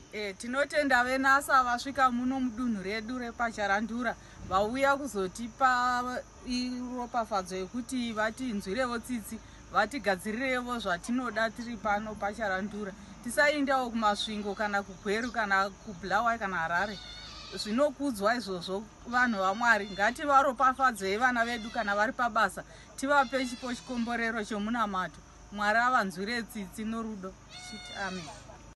Tinotenda venasa vasvika muno mudunhu redu repacharandura vauya kuzotipa ropafadzo yekuti vatinzwirevo tsitsi vatigadzirirevo zvatinoda tiri pano pacharandura. Tisaendawo kumasvingo kana kuGweru kana kuBulawayo kana Harare. Zvinokudzwa izvozvo vanhu vaMwari. Ngativaropafadzei vana vedu kana vari pabasa, tivape chipo chikomborero chomunamato. Mwari avanzwire tsitsi norudo. Amen.